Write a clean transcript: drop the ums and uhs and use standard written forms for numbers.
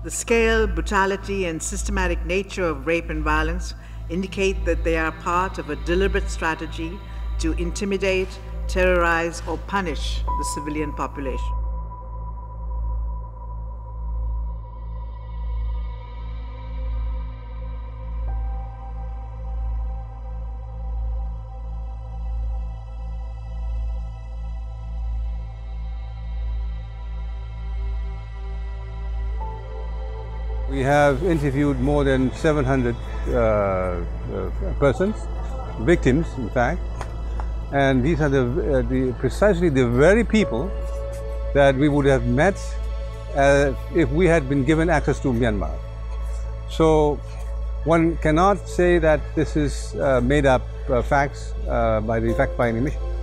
The scale, brutality, and systematic nature of rape and violence indicate that they are part of a deliberate strategy to intimidate, terrorize, or punish the civilian population. We have interviewed more than 700 persons, victims in fact, and these are precisely the very people that we would have met if we had been given access to Myanmar. So one cannot say that this is made up facts by the fact-finding mission.